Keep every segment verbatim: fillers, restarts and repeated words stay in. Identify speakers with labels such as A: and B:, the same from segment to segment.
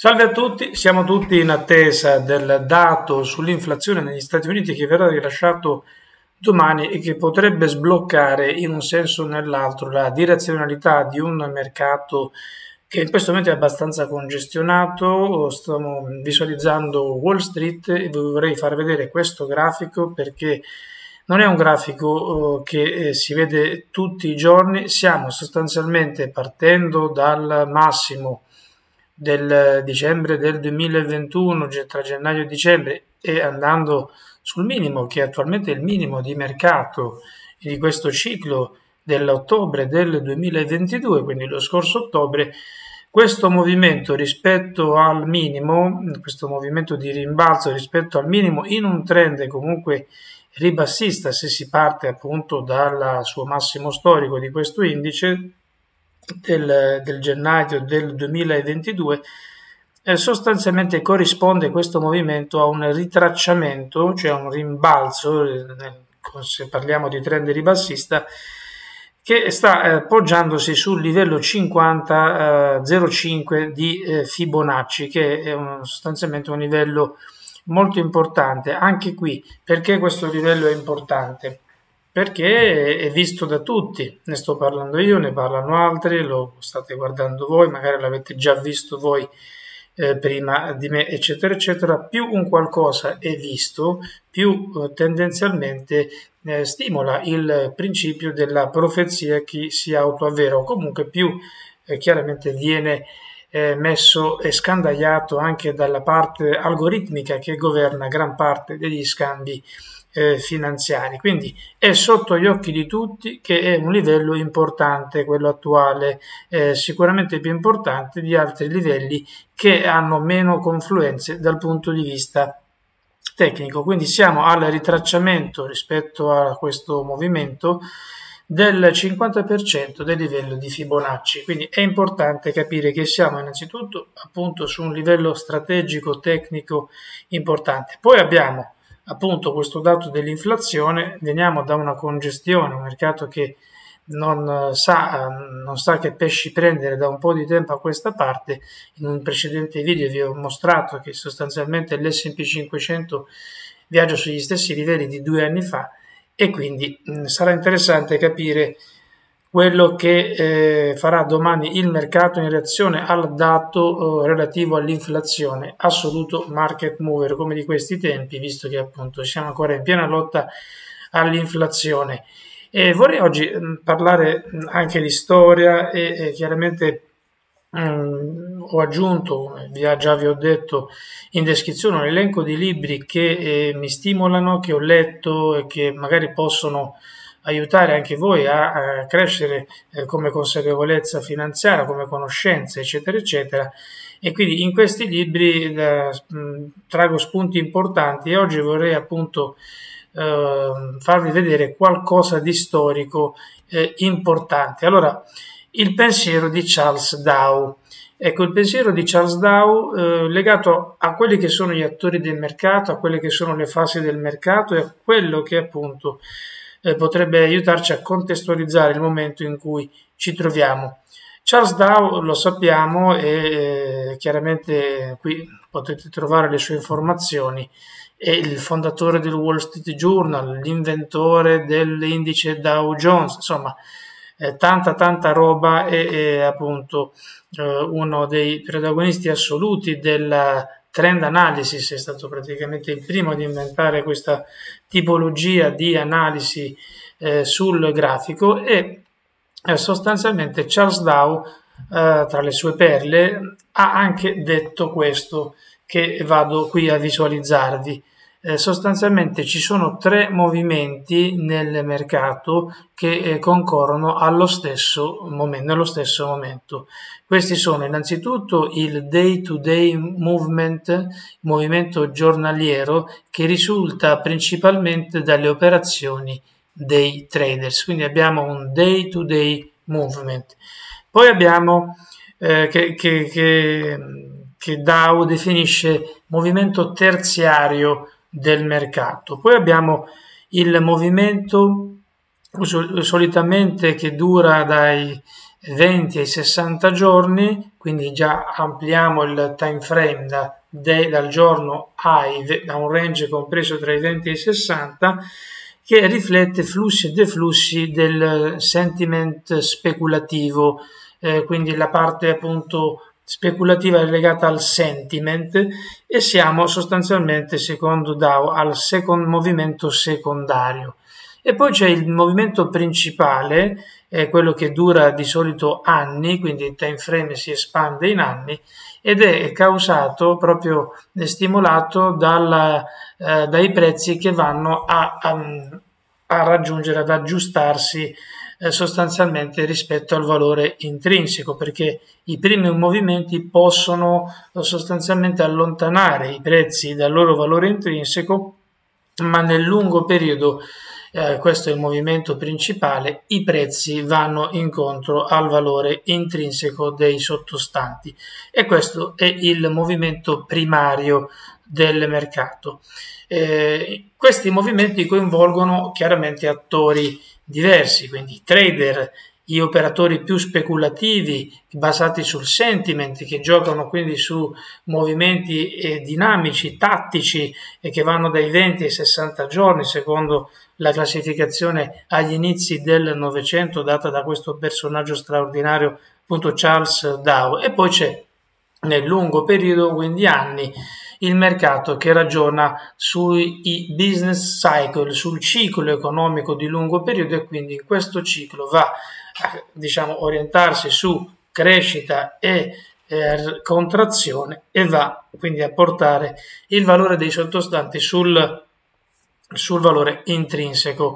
A: Salve a tutti, siamo tutti in attesa del dato sull'inflazione negli Stati Uniti che verrà rilasciato domani e che potrebbe sbloccare in un senso o nell'altro la direzionalità di un mercato che in questo momento è abbastanza congestionato. Stiamo visualizzando Wall Street e vi vorrei far vedere questo grafico perché non è un grafico eh, che eh, si vede tutti i giorni. Siamo sostanzialmente partendo dal massimo del dicembre del duemilaventuno, tra gennaio e dicembre, e andando sul minimo, che attualmente è il minimo di mercato di questo ciclo dell'ottobre del duemilaventidue, quindi lo scorso ottobre. Questo movimento rispetto al minimo, questo movimento di rimbalzo rispetto al minimo in un trend comunque ribassista, se si parte appunto dal suo massimo storico di questo indice del, del gennaio del duemilaventidue, eh, sostanzialmente corrisponde questo movimento a un ritracciamento, cioè un rimbalzo, eh, se parliamo di trend ribassista, che sta eh, poggiandosi sul livello cinquanta zero cinque di eh, Fibonacci, che è un, sostanzialmente un livello molto importante. Anche qui, perché questo livello è importante? Perché è visto da tutti, ne sto parlando io, ne parlano altri, lo state guardando voi, magari l'avete già visto voi eh, prima di me, eccetera, eccetera. Più un qualcosa è visto, più eh, tendenzialmente eh, stimola il principio della profezia che si autoavvera, o comunque più eh, chiaramente viene eh, messo e scandagliato anche dalla parte algoritmica che governa gran parte degli scambi Eh, finanziari. Quindi è sotto gli occhi di tutti che è un livello importante, quello attuale, eh, sicuramente più importante di altri livelli che hanno meno confluenze dal punto di vista tecnico. Quindi siamo al ritracciamento rispetto a questo movimento del cinquanta per cento del livello di Fibonacci. Quindi è importante capire che siamo innanzitutto appunto su un livello strategico tecnico importante. Poi abbiamo appunto questo dato dell'inflazione, veniamo da una congestione, un mercato che non sa, non sa che pesci prendere da un po' di tempo a questa parte. In un precedente video vi ho mostrato che sostanzialmente l'S and P cinquecento viaggia sugli stessi livelli di due anni fa e quindi mh, sarà interessante capire quello che eh, farà domani il mercato in reazione al dato eh, relativo all'inflazione, assoluto market mover come di questi tempi, visto che appunto siamo ancora in piena lotta all'inflazione. E vorrei oggi mh, parlare mh, anche di storia e, e chiaramente mh, ho aggiunto, già, già vi ho detto in descrizione, un elenco di libri che eh, mi stimolano, che ho letto e che magari possono aiutare anche voi a, a crescere eh, come consapevolezza finanziaria, come conoscenza, eccetera, eccetera. E quindi in questi libri eh, trago spunti importanti e oggi vorrei appunto eh, farvi vedere qualcosa di storico eh, importante. Allora, il pensiero di Charles Dow. Ecco, il pensiero di Charles Dow eh, legato a quelli che sono gli attori del mercato, a quelle che sono le fasi del mercato e a quello che appunto Eh, potrebbe aiutarci a contestualizzare il momento in cui ci troviamo. Charles Dow, lo sappiamo, e eh, chiaramente qui potete trovare le sue informazioni, è il fondatore del Wall Street Journal, l'inventore dell'indice Dow Jones, insomma, eh, tanta tanta roba e, e appunto eh, uno dei protagonisti assoluti della trend analysis, è stato praticamente il primo ad inventare questa tipologia di analisi eh, sul grafico e eh, sostanzialmente Charles Dow, eh, tra le sue perle, ha anche detto questo che vado qui a visualizzarvi. Eh, sostanzialmente ci sono tre movimenti nel mercato che eh, concorrono allo stesso momento, nello stesso momento. Questi sono innanzitutto il day-to-day movement, il movimento giornaliero, che risulta principalmente dalle operazioni dei traders. Quindi abbiamo un day-to-day movement. Poi abbiamo eh, che, che, che, che Dow definisce movimento terziario del mercato. Poi abbiamo il movimento solitamente che dura dai venti ai sessanta giorni, quindi già ampliamo il time frame da, de, dal giorno ai, da un range compreso tra i venti e i sessanta, che riflette flussi e deflussi del sentiment speculativo, eh, quindi la parte appunto speculativa è legata al sentiment, e siamo sostanzialmente, secondo Dow, al second movimento secondario. E poi c'è il movimento principale, è quello che dura di solito anni, quindi il time frame si espande in anni, ed è causato proprio, è stimolato dalla, eh, dai prezzi che vanno a, a, a raggiungere, ad aggiustarsi eh, sostanzialmente rispetto al valore intrinseco, perché i primi movimenti possono eh, sostanzialmente allontanare i prezzi dal loro valore intrinseco, ma nel lungo periodo, eh, questo è il movimento principale, i prezzi vanno incontro al valore intrinseco dei sottostanti, e questo è il movimento primario del mercato. Eh, questi movimenti coinvolgono chiaramente attori diversi, quindi trader, gli operatori più speculativi basati sul sentiment, che giocano quindi su movimenti eh, dinamici, tattici, e che vanno dai venti ai sessanta giorni secondo la classificazione agli inizi del Novecento data da questo personaggio straordinario, appunto Charles Dow. E poi c'è nel lungo periodo, quindi anni, il mercato che ragiona sui business cycle, sul ciclo economico di lungo periodo, e quindi in questo ciclo va a, diciamo, orientarsi su crescita e eh, contrazione, e va quindi a portare il valore dei sottostanti sul, sul valore intrinseco.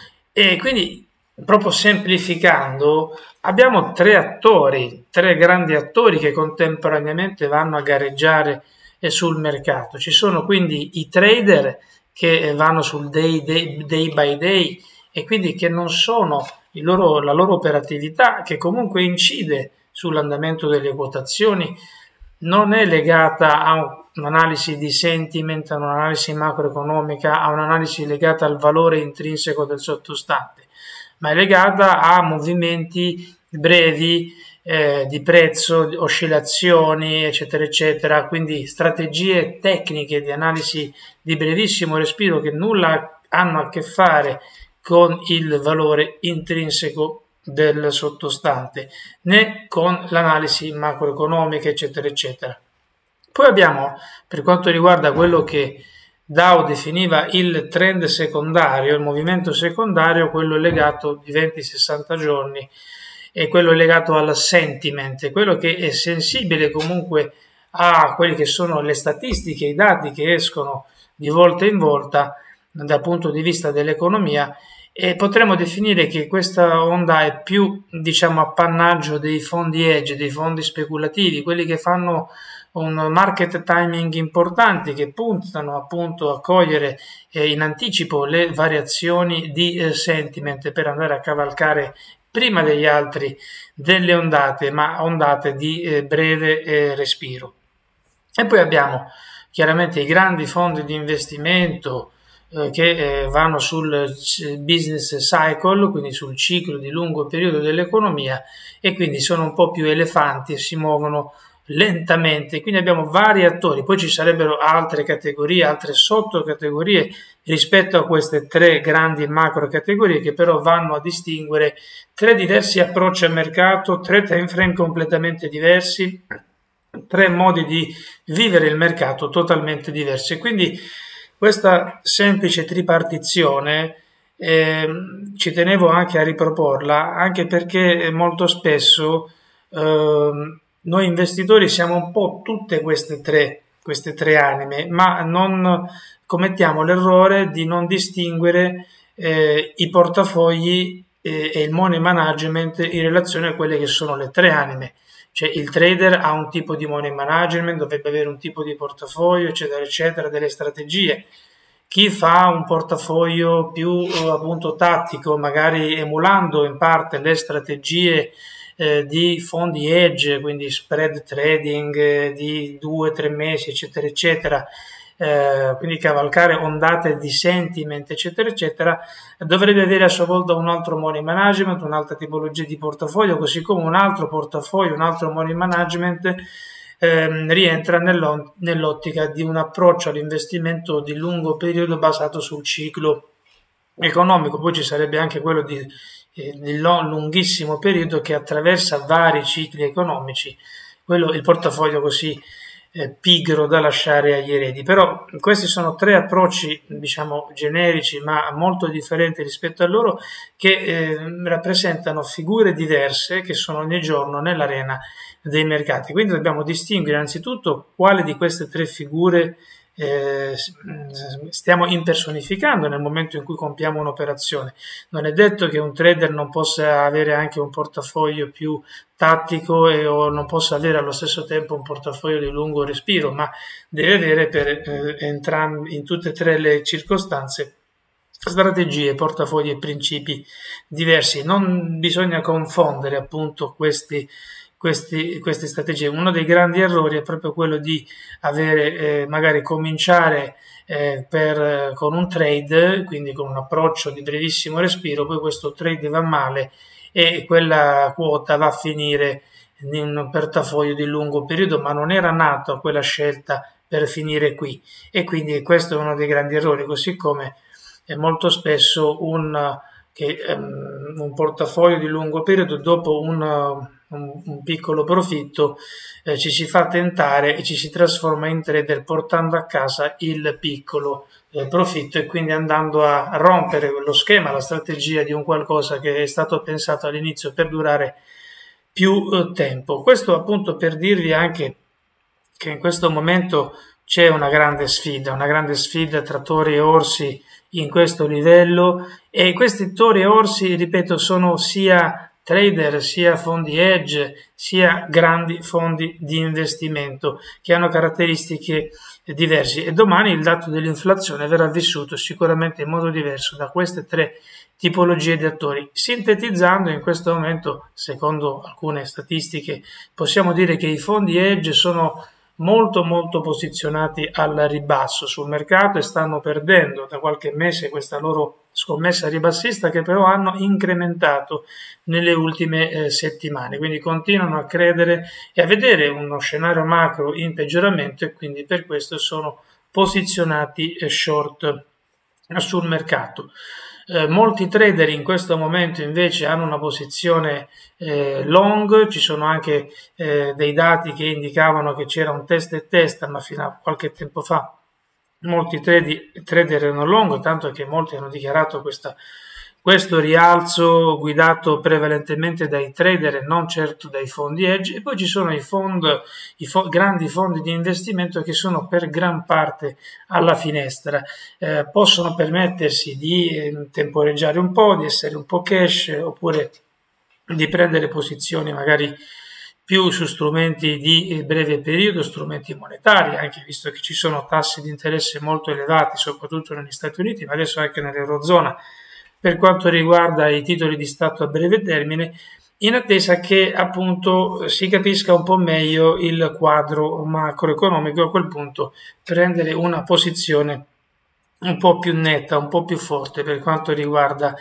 A: E quindi, proprio semplificando, abbiamo tre attori, tre grandi attori che contemporaneamente vanno a gareggiare sul mercato. Ci sono quindi i trader che vanno sul day, day, day by day, e quindi che non sono il loro, la loro operatività, che comunque incide sull'andamento delle quotazioni, non è legata a un'analisi di sentiment, a un'analisi macroeconomica, a un'analisi legata al valore intrinseco del sottostante, ma è legata a movimenti brevi eh, di prezzo, oscillazioni, eccetera, eccetera, quindi strategie tecniche di analisi di brevissimo respiro che nulla hanno a che fare con il valore intrinseco del sottostante, né con l'analisi macroeconomica, eccetera, eccetera. Poi abbiamo, per quanto riguarda quello che Dow definiva il trend secondario, il movimento secondario, quello legato di venti sessanta giorni, e quello legato al sentiment, quello che è sensibile comunque a quelle che sono le statistiche, i dati che escono di volta in volta dal punto di vista dell'economia, e potremmo definire che questa onda è più, diciamo, appannaggio dei fondi hedge, dei fondi speculativi, quelli che fanno un market timing importante, che puntano appunto a cogliere eh, in anticipo le variazioni di eh, sentiment per andare a cavalcare prima degli altri delle ondate, ma ondate di eh, breve eh, respiro. E poi abbiamo chiaramente i grandi fondi di investimento eh, che eh, vanno sul business cycle, quindi sul ciclo di lungo periodo dell'economia, e quindi sono un po' più elefanti e si muovono lentamente. Quindi abbiamo vari attori, poi ci sarebbero altre categorie, altre sottocategorie rispetto a queste tre grandi macro categorie, che però vanno a distinguere tre diversi approcci al mercato, tre time frame completamente diversi, tre modi di vivere il mercato totalmente diversi. Quindi questa semplice tripartizione eh, ci tenevo anche a riproporla, anche perché molto spesso eh, noi investitori siamo un po' tutte queste tre, queste tre anime, ma non commettiamo l'errore di non distinguere eh, i portafogli e, e il money management in relazione a quelle che sono le tre anime. Cioè il trader ha un tipo di money management, dovrebbe avere un tipo di portafoglio, eccetera, eccetera, delle strategie. Chi fa un portafoglio più appunto tattico, magari emulando in parte le strategie eh, di fondi hedge, quindi spread trading eh, di due tre mesi, eccetera, eccetera, eh, quindi cavalcare ondate di sentiment, eccetera, eccetera, dovrebbe avere a sua volta un altro money management, un'altra tipologia di portafoglio, così come un altro portafoglio, un altro money management ehm, rientra nell'ottica di un approccio all'investimento di lungo periodo basato sul ciclo economico. Poi ci sarebbe anche quello di, eh, di lunghissimo periodo che attraversa vari cicli economici, quello il portafoglio così eh, pigro da lasciare agli eredi. Però questi sono tre approcci, diciamo, generici, ma molto differenti rispetto a loro, che eh, rappresentano figure diverse che sono ogni giorno nell'arena dei mercati. Quindi dobbiamo distinguere innanzitutto quale di queste tre figure eh, stiamo impersonificando nel momento in cui compiamo un'operazione. Non è detto che un trader non possa avere anche un portafoglio più tattico e, o non possa avere allo stesso tempo un portafoglio di lungo respiro, ma deve avere per eh, entrambi, in tutte e tre le circostanze, strategie, portafogli e principi diversi. Non bisogna confondere appunto questi Questi, queste strategie. Uno dei grandi errori è proprio quello di avere, eh, magari cominciare eh, per, con un trade, quindi con un approccio di brevissimo respiro, poi questo trade va male e quella quota va a finire in un portafoglio di lungo periodo, ma non era nato quella scelta per finire qui, e quindi questo è uno dei grandi errori, così come è molto spesso un, che, um, un portafoglio di lungo periodo dopo un Un, un piccolo profitto eh, ci si fa tentare e ci si trasforma in trader portando a casa il piccolo eh, profitto e quindi andando a rompere lo schema, la strategia di un qualcosa che è stato pensato all'inizio per durare più eh, tempo. Questo appunto per dirvi anche che in questo momento c'è una grande sfida, una grande sfida tra tori e orsi in questo livello, e questi tori e orsi, ripeto, sono sia trader, sia fondi hedge, sia grandi fondi di investimento che hanno caratteristiche diverse, e domani il dato dell'inflazione verrà vissuto sicuramente in modo diverso da queste tre tipologie di attori. Sintetizzando, in questo momento, secondo alcune statistiche, possiamo dire che i fondi hedge sono molto molto posizionati al ribasso sul mercato e stanno perdendo da qualche mese questa loro scommessa ribassista, che però hanno incrementato nelle ultime eh, settimane, quindi continuano a credere e a vedere uno scenario macro in peggioramento, e quindi per questo sono posizionati eh, short sul mercato. Eh, molti trader in questo momento invece hanno una posizione eh, long. Ci sono anche eh, dei dati che indicavano che c'era un testa e testa, ma fino a qualche tempo fa molti tradi, trader erano long, tanto che molti hanno dichiarato questa, questo rialzo guidato prevalentemente dai trader e non certo dai fondi hedge. E poi ci sono i, fond, i fo, grandi fondi di investimento che sono per gran parte alla finestra, eh, possono permettersi di eh, temporeggiare un po', di essere un po' cash, oppure di prendere posizioni magari più su strumenti di breve periodo, strumenti monetari, anche visto che ci sono tassi di interesse molto elevati, soprattutto negli Stati Uniti, ma adesso anche nell'Eurozona, per quanto riguarda i titoli di Stato a breve termine, in attesa che appunto si capisca un po' meglio il quadro macroeconomico. A quel punto prendere una posizione un po' più netta, un po' più forte per quanto riguarda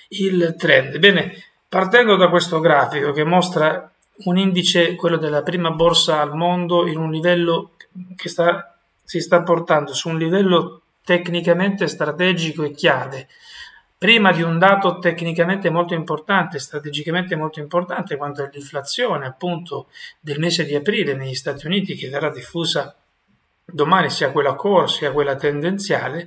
A: il trend. Bene, partendo da questo grafico che mostra un indice, quello della prima borsa al mondo, in un livello che sta, si sta portando su un livello tecnicamente strategico e chiave, prima di un dato tecnicamente molto importante, strategicamente molto importante, quanto all'inflazione appunto del mese di aprile negli Stati Uniti, che verrà diffusa domani, sia quella core sia quella tendenziale.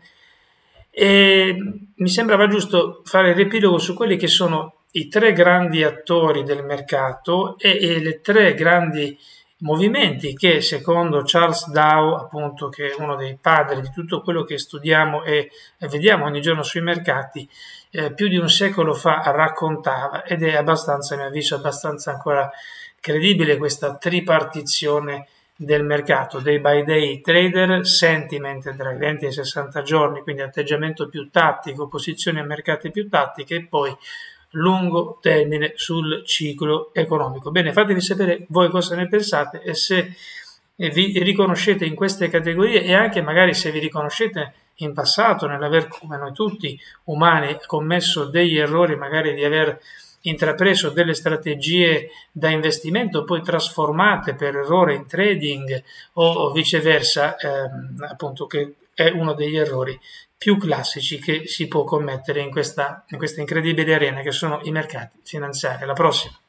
A: E mi sembrava giusto fare il riepilogo su quelli che sono i tre grandi attori del mercato e, e le tre grandi movimenti che, secondo Charles Dow, appunto, che è uno dei padri di tutto quello che studiamo e, e vediamo ogni giorno sui mercati, eh, più di un secolo fa raccontava, ed è abbastanza, a mio avviso, abbastanza ancora credibile questa tripartizione del mercato: day by day trader, sentiment tra i venti e i sessanta giorni, quindi atteggiamento più tattico, posizioni a mercati più tattiche, e poi lungo termine sul ciclo economico. Bene, fatemi sapere voi cosa ne pensate e se e vi riconoscete in queste categorie, e anche magari se vi riconoscete in passato nell'aver, come noi tutti umani, commesso degli errori, magari di aver intrapreso delle strategie da investimento poi trasformate per errore in trading o viceversa, ehm, appunto, che è uno degli errori più classici che si può commettere in questa, in questa incredibile arena che sono i mercati finanziari. Alla prossima!